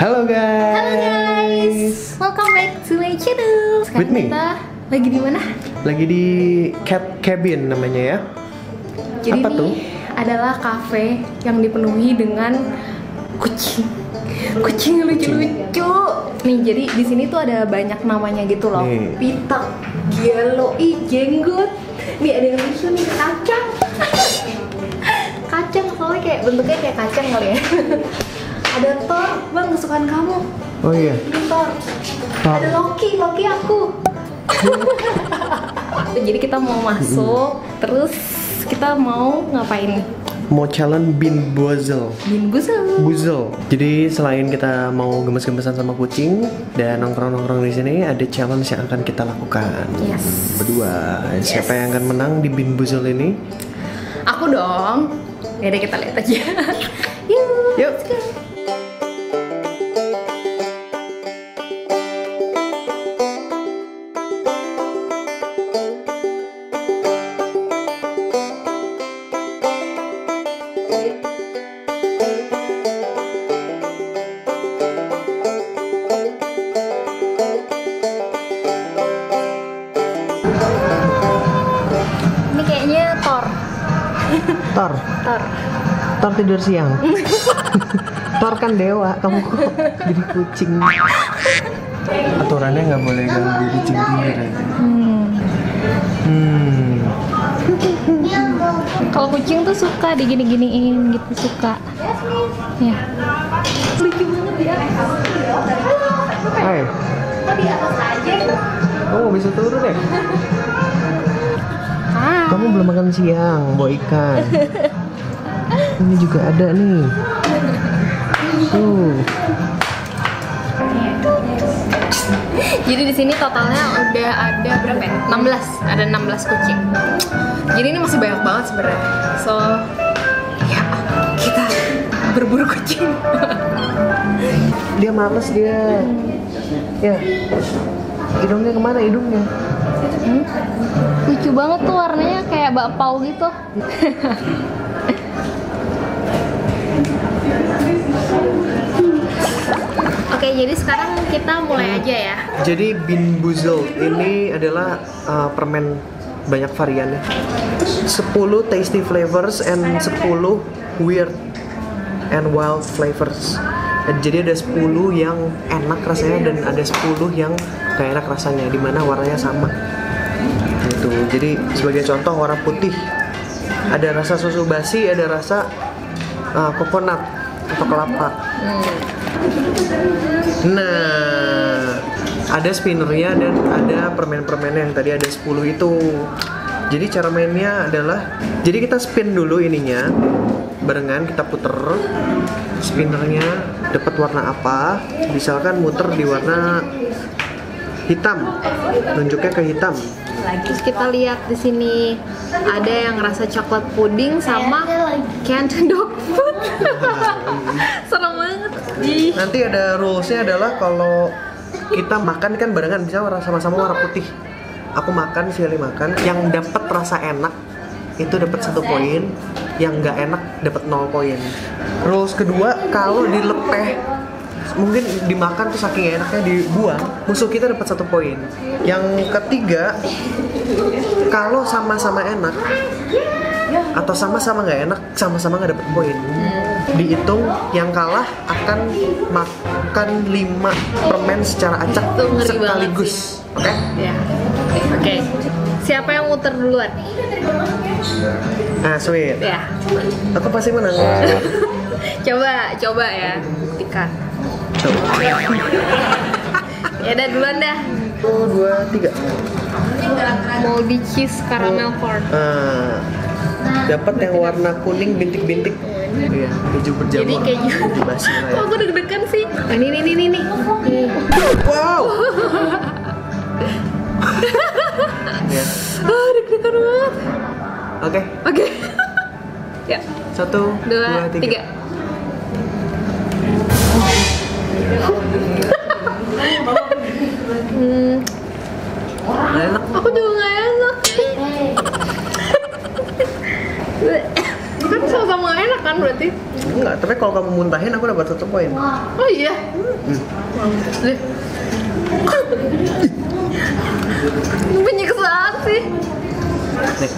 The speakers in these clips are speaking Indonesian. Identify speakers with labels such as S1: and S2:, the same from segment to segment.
S1: Halo guys.
S2: Halo guys, welcome back to my channel. Sekarang
S1: With me.
S2: kita lagi di mana?
S1: Lagi di cabin namanya ya.
S2: Jadi
S1: Apa
S2: ini
S1: tuh?
S2: adalah cafe yang dipenuhi dengan kucing. Kucing lucu-lucu. Nih, jadi di sini tuh ada banyak namanya gitu loh.
S1: Nih.
S2: Pitak, Gialoi, Jenggot. Nih ada yang lucu nih, kacang. Kacang soalnya kayak bentuknya kayak kacang kali ya. Ada Thor, bang kesukaan kamu.
S1: Oh iya.
S2: Ini Thor.
S1: Thor.
S2: Ada Loki aku. Jadi kita mau masuk, terus kita mau ngapain nih?
S1: Mau challenge Bean Boozle.
S2: Bean Boozle.
S1: Jadi selain kita mau gemes-gemesan sama kucing dan nongkrong-nongkrong di sini, ada challenge yang akan kita lakukan.
S2: Yes.
S1: Berdua. Siapa yang akan menang di Bean Boozle ini?
S2: Aku dong. Ya udah kita lihat aja. Yuk.
S1: Yuk.
S2: Let's go. Ini kayaknya Thor.
S1: Thor tidur siang. Thor kan dewa, kamu kok jadi kucing. Aturannya nggak boleh ganggu kucing tidur aja.
S2: Kalau kucing tuh suka digini-giniin gitu, suka. Ya. Lucu banget ya.
S1: Hai,
S2: Kok di atas aja?
S1: kamu bisa turun ya?
S2: Ah.
S1: Kamu belum makan siang, bawa ikan. Ini juga ada nih. Tuh.
S2: Jadi di sini totalnya udah ada berapa ya? 16. Ada 16 kucing. Jadi ini masih banyak banget sebenarnya. So, ya kita berburu kucing.
S1: Dia males dia. Ya. Hidungnya kemana hidungnya?
S2: Lucu banget tuh warnanya kayak bakpao gitu. Oke, jadi sekarang kita mulai aja ya.
S1: Jadi Bean Boozle ini adalah permen banyak variannya. 10 tasty flavors and 10 weird and wild flavors. Jadi ada 10 yang enak rasanya dan ada 10 yang gak enak rasanya, dimana warnanya sama. Gitu. Jadi sebagai contoh warna putih ada rasa susu basi, ada rasa coconut atau kelapa. Nah, ada spinnernya dan ada permen-permennya yang tadi ada 10 itu. Jadi cara mainnya adalah, jadi kita spin dulu ininya barengan, kita puter spinnernya dapat warna apa. Misalkan muter di warna hitam, nunjuknya ke hitam.
S2: Terus kita lihat di sini ada yang rasa coklat puding sama canned dog food. Serem banget. Ih.
S1: Nanti ada rulesnya adalah kalau kita makan kan barengan, bisa sama-sama warna putih. Aku makan, si Ali makan, yang dapat rasa enak itu dapat 1 poin, yang nggak enak dapat 0 poin. Rules kedua, kalau dilepeh mungkin dimakan tuh saking enaknya dibuang, musuh kita dapat 1 poin. Yang ketiga, kalau sama-sama enak atau sama-sama nggak enak, sama-sama nggak dapat poin. Dihitung yang kalah akan makan 5 permen secara acak
S2: Tuh, ngeri
S1: sekaligus. Oke?
S2: Ya. Oke. Siapa yang muter duluan?
S1: Nah, sweet.
S2: Ya.
S1: Aku pasti menang.
S2: Coba ya. Buktikan.
S1: Coba.
S2: Ya udah duluan dah.
S1: 1, 2, 3.
S2: Mau di cheese caramel corn.
S1: Dapat yang warna kuning bintik-bintik. Iya, keju berjamur.
S2: Jadi keju.
S1: Keju basi lah ya.
S2: Kok aku deg-degan sih? Oh, ini.
S1: Wow. Ya.
S2: Deg-degan banget.
S1: Oke.
S2: Ya.
S1: 1,
S2: 2,
S1: 2, 3.
S2: 3.
S1: Nggak enak.
S2: Aku juga nggak enak. Kan sama-sama nggak enak kan berarti?
S1: Enggak, tapi kalau kamu muntahin aku dapat 1 poin.
S2: Oh iya. Deh. Penyiksaan sih.
S1: Nih.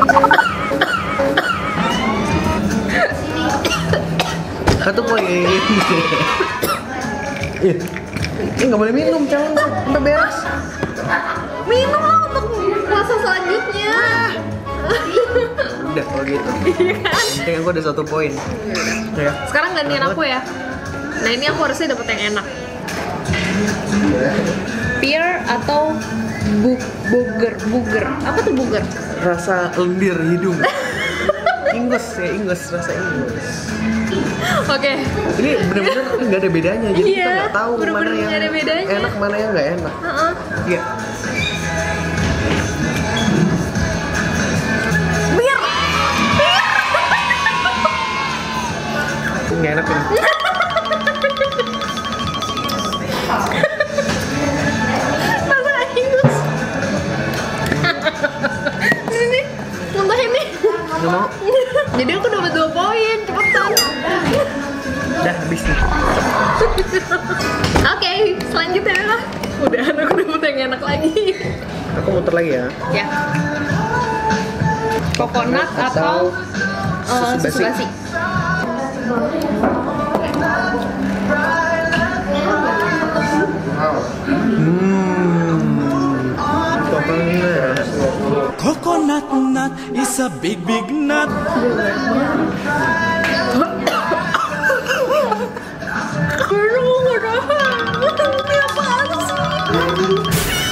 S1: Satu poin. Ih, nggak boleh minum, jangan sampai beres.
S2: Minum lah untuk puasa selanjutnya.
S1: Udah kalau gitu. Penting aku ada 1 poin. Ya.
S2: Sekarang gantian aku ya. Nah ini aku harusnya dapat yang enak. Pear atau buger. Apa tuh buger?
S1: Rasa lendir hidung. Ingus, rasa ingus.
S2: Oke.
S1: Ini bener-bener nggak ada bedanya, jadi kita
S2: Iya,
S1: nggak tahu mana
S2: bener-bener
S1: yang
S2: nggak ada bedanya.
S1: enak, mana yang nggak enak. Iya.
S2: Pear.
S1: Nggak enak ini.
S2: Rasa ingus. Ini nih, muntahin nih.
S1: Nggak mau.
S2: Jadi aku dapat 2 poin, cepetan.
S1: Udah habis nih.
S2: Oke, selanjutnya udah aku dapat yang enak lagi.
S1: Aku muter lagi ya.
S2: Ya. Coconut atau susu basi.
S1: Coconut.
S3: Coconut nut is a big nut.
S2: Ini apaan sih?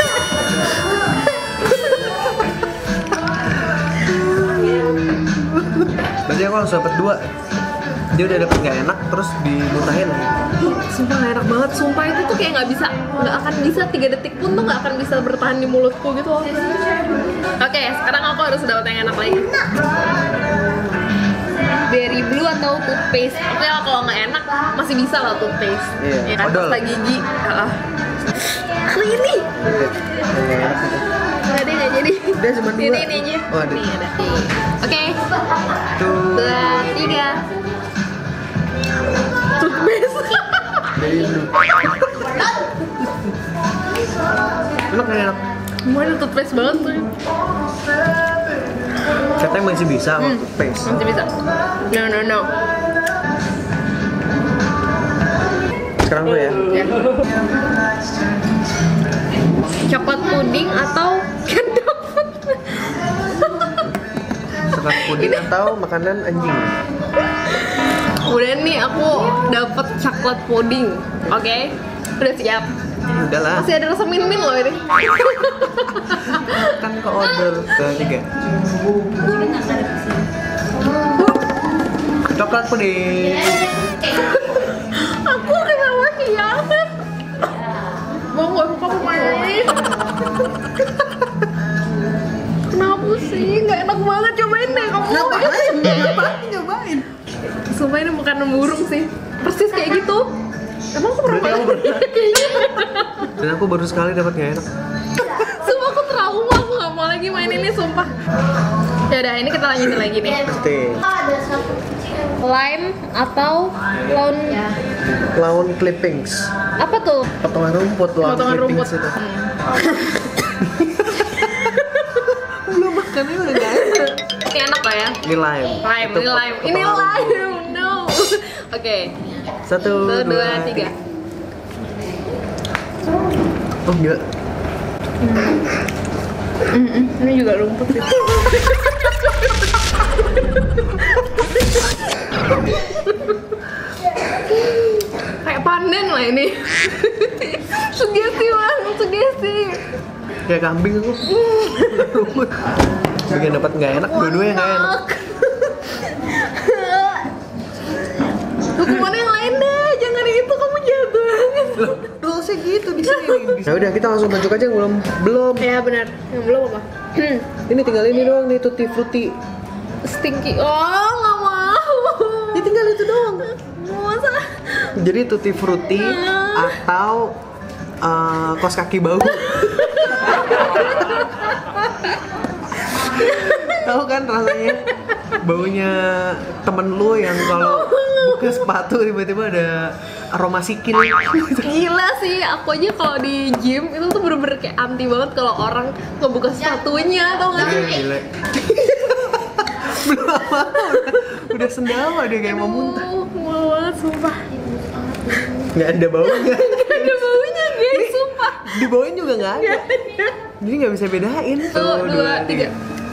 S1: Berarti aku langsung dapat 2. Dia udah dapet nggak enak, terus dimuntahin lagi.
S2: Sumpah gak enak banget, sumpah itu tuh kayak nggak akan bisa 3 detik pun tuh nggak akan bisa bertahan di mulutku gitu loh. Oke, sekarang aku harus dapat yang enak lagi. Berry blue atau toothpaste? Oke, kalau nggak enak masih bisa lah toothpaste.
S1: Iya,
S2: Ya kan,
S1: odol.
S2: pasta gigi. Ini.
S1: Nggak enak itu.
S2: Nggak deh, nggak jadi.
S1: Udah cuma 2.
S2: Ini aja.
S1: Oh, ada.
S2: Nih ada. Oke.
S1: Tuh.
S2: 2, 3. Toothpaste.
S1: Dari dulu. Enak nggak enak?
S2: Mana toothpaste banget tuh.
S1: Katanya masih bisa sama toothpaste.
S2: Masih bisa. No.
S1: Sekarang gue ya.
S2: Ya. Coklat puding atau kendok?
S1: Coklat puding atau makanan anjing.
S2: Udah nih aku dapet coklat puding. Oke. Udah siap.
S1: Udah lah.
S2: Masih ada rasa min loh ini.
S1: Kan ke order ke 3. Coklat puding.
S2: Aku kenapa hianat? Mau nggak suka pemain? Kenapa sih? Nggak enak banget, cobain deh kamu.
S1: Nyobain.
S2: Sumpah ini makanan burung sih. Persis kayak gitu. Emang aku pernah
S1: Berarti kamu
S2: makan?
S1: Dan aku baru sekali dapat nggak enak.
S2: Sumpah aku trauma, aku nggak mau lagi main ini, sumpah. Ya udah, ini kita lanjutin lagi nih.
S1: Pasti.
S2: Lime atau laun
S1: Lawn clippings.
S2: apa tuh?
S1: Potongan rumput lawn
S2: Potongan rumput.
S1: clippings itu. Belum makannya udah nggak enak.
S2: Ini enak lah ya.
S1: Ini lime.
S2: Lime,
S1: Itu
S2: ini lime. Ini
S1: potongan rumput.
S2: lime. No. Oke.
S1: 1,
S2: 1, 2, 3.
S1: Oh enggak.
S2: Ini juga rumput sih. Kayak pandan lah ini. Sugesti banget, sugesti.
S1: Kayak kambing aku. Rumput. Bikin dapat nggak enak, dua-duanya nggak enak.
S2: Hukuman yang lain deh, jangan itu, kamu jahat banget.
S1: Rulesnya gitu di sini. Nah udah kita langsung masuk aja yang belum.
S2: Ya benar, yang belum apa?
S1: Ini tinggal ini doang nih tutti frutti.
S2: Stinky. Oh, nggak mau.
S1: Ya tinggal itu doang.
S2: Masa?
S1: Jadi tutti frutti atau kos kaki bau. Tahu kan rasanya baunya temen lu yang kalau buka sepatu tiba-tiba ada aroma sikil.
S2: Gila sih, aku aja kalau di gym itu tuh bener-bener kayak anti banget kalau orang ngebuka sepatunya, tau gak sih?
S1: Gila. Belum apa-apa udah sendawa dia kayak mau muntah.
S2: Mual banget, sumpah.
S1: Nggak ada baunya.
S2: Gak ada baunya guys, sumpah.
S1: Di bawahnya juga nggak ada.
S2: Gak ada.
S1: Jadi nggak bisa bedain.
S2: 1, 2, 3.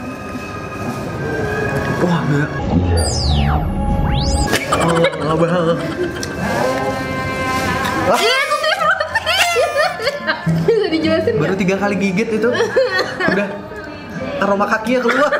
S1: Wah, enggak. Oh, nggak banget. Wah,
S2: Iya, tutup roti. Bisa dijelasin
S1: baru
S2: nggak?
S1: 3 kali gigit itu udah aroma kakinya keluar.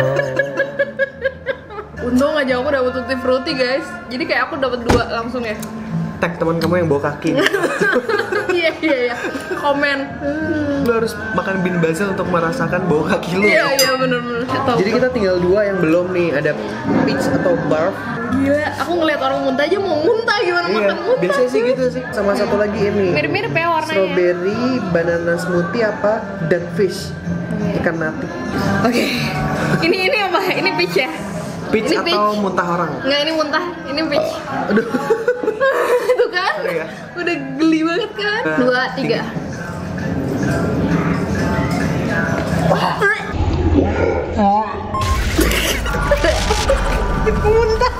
S2: Untung aja aku dapet tutti frutti guys. Jadi kayak aku dapet 2 langsung ya.
S1: Tag teman kamu yang bawa kaki.
S2: Iya. Komen.
S1: Lu harus makan bean basil untuk merasakan bau kaki lu.
S2: Iya bener-bener.
S1: Jadi kita tinggal 2 yang belum nih, ada peach atau barf.
S2: Gila, aku ngeliat orang muntah aja mau muntah gimana
S1: Iya,
S2: makan muntah.
S1: biasanya sih gitu sih. Sama satu lagi ini.
S2: Mirip-mirip ya warnanya.
S1: Strawberry, banana smoothie apa dead fish. Ikan mati.
S2: Oke. Ini apa? Ini peach ya?
S1: Peach
S2: Ini
S1: atau muntah orang?
S2: Enggak, ini muntah. Ini peach.
S1: Aduh.
S2: Tuh kan?
S1: Sorry ya.
S2: Udah geli banget kan? 2, 3. Muntah.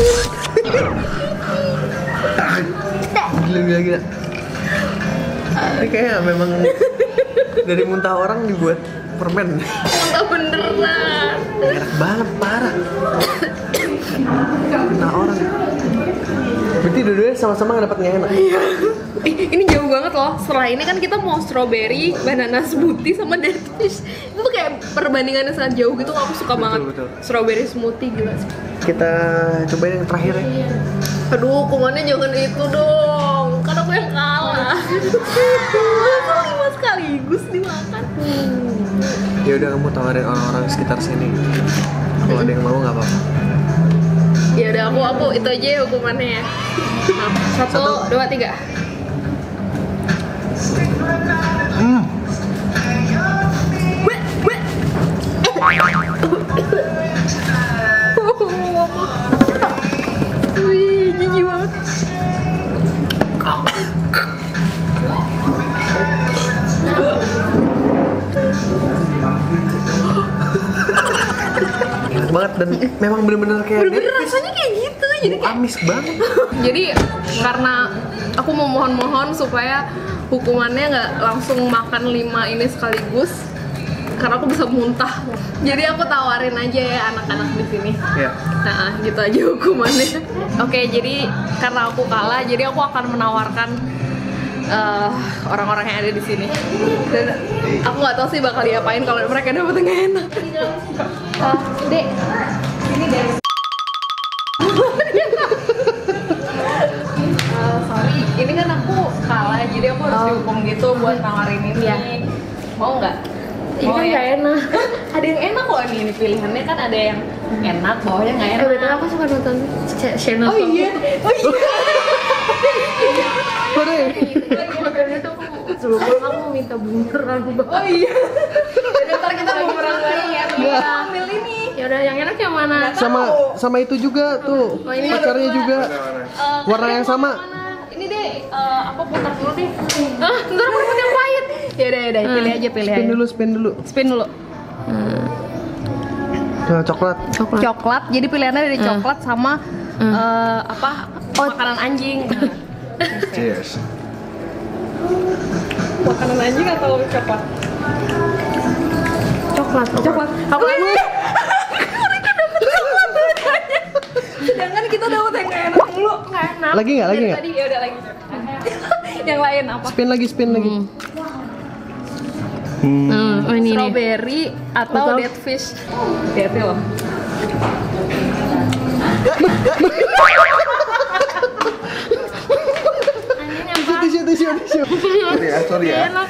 S1: Gila. Ini kayak memang dari muntah orang dibuat permen.
S2: Muntah beneran.
S1: Enak banget, parah. Muntah orang. Berarti dua-duanya sama-sama nggak dapat nggak enak.
S2: Ini jauh banget loh. Setelah ini kan kita mau strawberry, banana smoothie sama dead fish. Itu kayak perbandingannya sangat jauh gitu. Aku suka banget
S1: betul.
S2: strawberry smoothie, gila.
S1: Kita cobain yang terakhir ya.
S2: Aduh, hukumannya jangan itu dong. Kan aku yang kalah. Masa 5 sekaligus dimakan.
S1: Ya udah, kamu tawarin orang-orang sekitar sini. Kalau ada yang mau nggak apa-apa.
S2: Ya udah, aku itu aja ya hukumannya ya. 1, 2, 3. Wih, jijik banget.
S1: Enak banget dan memang bener-bener kayak
S2: Bener-bener rasanya kayak gitu. Jadi kayak
S1: amis banget.
S2: Jadi karena aku mau mohon-mohon supaya hukumannya nggak langsung makan 5 ini sekaligus, karena aku bisa muntah. Jadi aku tawarin aja ya anak-anak di sini.
S1: Ya.
S2: Nah, gitu aja hukumannya. Oke, jadi karena aku kalah, jadi aku akan menawarkan orang-orang yang ada di sini. Dan aku nggak tahu sih bakal diapain kalau mereka dapet yang nggak enak. Dek, ini deh. Sorry, ini kan aku kalah, jadi aku harus dihukum gitu buat nawarin ini. Mau nggak? Ini kan nggak enak. Ada yang enak kok ini pilihannya kan, ada yang enak, bawahnya nggak enak. Betul, aku suka nonton channel. Oh iya. Makanya tuh aku sebelum aku minta bumerang. Oh iya. Jadi ntar kita bumerang lagi ya. Iya. Ambil ini. Ya udah, yang enak yang mana?
S1: Sama itu juga tuh.
S2: Oh, ini
S1: pacarnya juga. Warna yang sama.
S2: Ini deh, aku putar dulu deh. Ntar aku dapat yang pahit. Ya udah, pilih aja.
S1: Spin dulu.
S2: Spin dulu.
S1: Nah, coklat.
S2: Coklat. Jadi pilihannya dari coklat sama makanan anjing.
S1: Cheers.
S2: Makanan anjing atau coklat? Coklat. Aku ini. Mereka dapat coklat bedanya. Sedangkan kita dapat yang nggak enak mulu. Nggak enak.
S1: Lagi nggak?
S2: Tadi ya udah lagi. Yang lain apa?
S1: Spin lagi.
S2: Oh, ini strawberry atau dead fish. Hati-hati loh.
S1: Tisu. Sorry ya.
S2: Enak.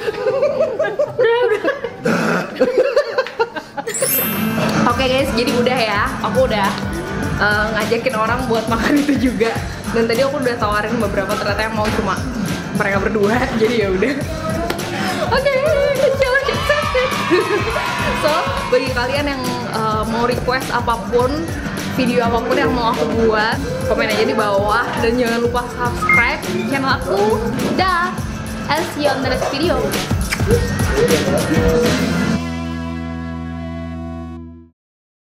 S2: Oke guys, jadi udah ya. Aku udah ngajakin orang buat makan itu juga. Dan tadi aku udah tawarin beberapa, ternyata yang mau cuma mereka berdua. Jadi ya udah. Oke, challenge accepted. So bagi kalian yang mau request apapun, video apapun yang mau aku buat, komen aja di bawah dan jangan lupa subscribe channel aku. Dah, I'll see you on the next video.